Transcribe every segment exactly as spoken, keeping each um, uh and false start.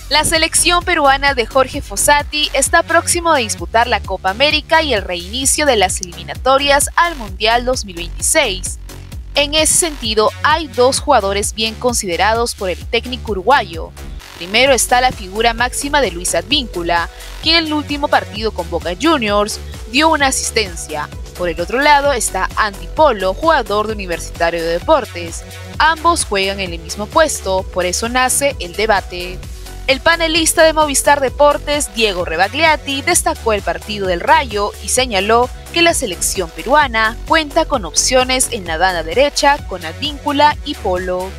La selección peruana de Jorge Fossati está próximo a disputar la Copa América y el reinicio de las eliminatorias al Mundial dos mil veintiséis. En ese sentido, hay dos jugadores bien considerados por el técnico uruguayo. Primero está la figura máxima de Luis Advíncula, quien en el último partido con Boca Juniors dio una asistencia. Por el otro lado está Andy Polo, jugador de Universitario de Deportes. Ambos juegan en el mismo puesto, por eso nace el debate. El panelista de Movistar Deportes, Diego Rebagliati, destacó el partido del Rayo y señaló que la selección peruana cuenta con opciones en la banda derecha con Advíncula y Polo.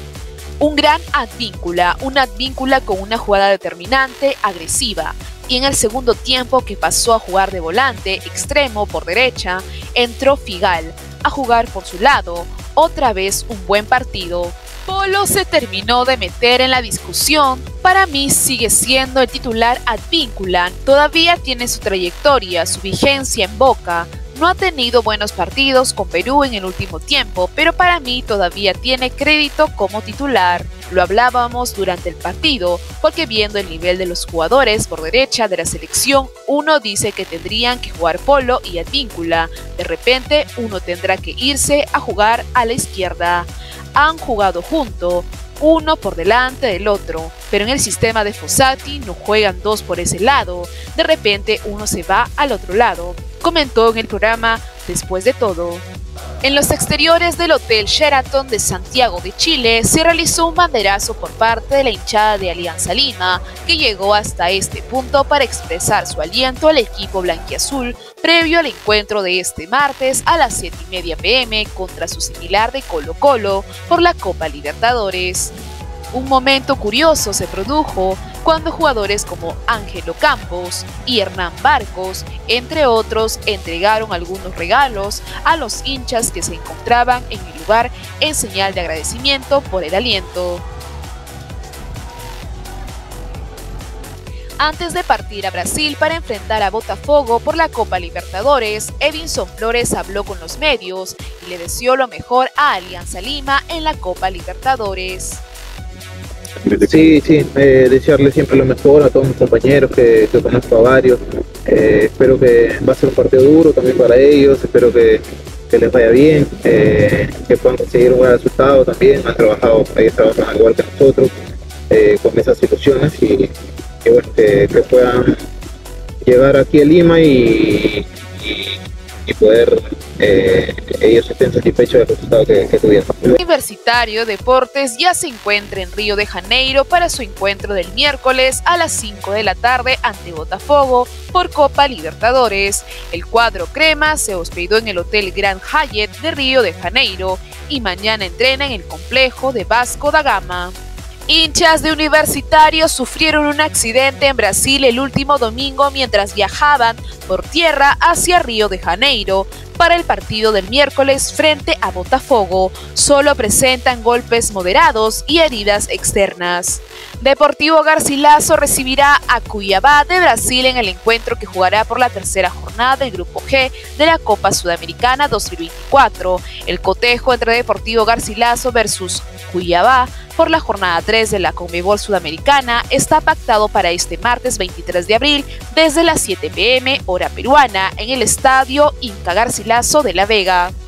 Un gran Advíncula, una Advíncula con una jugada determinante, agresiva, y en el segundo tiempo que pasó a jugar de volante, extremo por derecha, entró Figal a jugar por su lado, otra vez un buen partido. Polo se terminó de meter en la discusión. Para mí sigue siendo el titular Advíncula, todavía tiene su trayectoria, su vigencia en Boca. No ha tenido buenos partidos con Perú en el último tiempo, pero para mí todavía tiene crédito como titular. Lo hablábamos durante el partido, porque viendo el nivel de los jugadores por derecha de la selección, uno dice que tendrían que jugar Polo y Advíncula. De repente, uno tendrá que irse a jugar a la izquierda. Han jugado juntos, uno por delante del otro, pero en el sistema de Fossati no juegan dos por ese lado, de repente uno se va al otro lado, comentó en el programa Después de Todo. En los exteriores del Hotel Sheraton de Santiago de Chile se realizó un banderazo por parte de la hinchada de Alianza Lima, que llegó hasta este punto para expresar su aliento al equipo blanquiazul previo al encuentro de este martes a las siete y media pm contra su similar de Colo-Colo por la Copa Libertadores. Un momento curioso se produjo cuando jugadores como Ángelo Campos y Hernán Barcos, entre otros, entregaron algunos regalos a los hinchas que se encontraban en el lugar en señal de agradecimiento por el aliento. Antes de partir a Brasil para enfrentar a Botafogo por la Copa Libertadores, Edinson Flores habló con los medios y le deseó lo mejor a Alianza Lima en la Copa Libertadores. Sí, sí, eh, desearle siempre lo mejor a todos mis compañeros, que, que conozco a varios. Eh, espero que va a ser un partido duro también para ellos, espero que, que les vaya bien, eh, que puedan conseguir un buen resultado también. Han trabajado, ellos trabajan al igual que nosotros, eh, con esas situaciones y, y bueno, que, que puedan llegar aquí a Lima y, y, y poder eh, ellos estén satisfechos del resultado que, que tuvieron. Universitario Deportes ya se encuentra en Río de Janeiro para su encuentro del miércoles a las cinco de la tarde ante Botafogo por Copa Libertadores. El cuadro crema se hospedó en el Hotel Grand Hyatt de Río de Janeiro y mañana entrena en el complejo de Vasco da Gama. Hinchas de Universitario sufrieron un accidente en Brasil el último domingo mientras viajaban por tierra hacia Río de Janeiro para el partido del miércoles frente a Botafogo. Solo presentan golpes moderados y heridas externas. Deportivo Garcilaso recibirá a Cuiabá de Brasil en el encuentro que jugará por la tercera jornada del Grupo G de la Copa Sudamericana dos mil veinticuatro. El cotejo entre Deportivo Garcilaso versus Cuiabá por la jornada tres de la Conmebol Sudamericana está pactado para este martes veintitrés de abril desde las siete pm hora peruana en el estadio Inca Garcilaso de La Vega.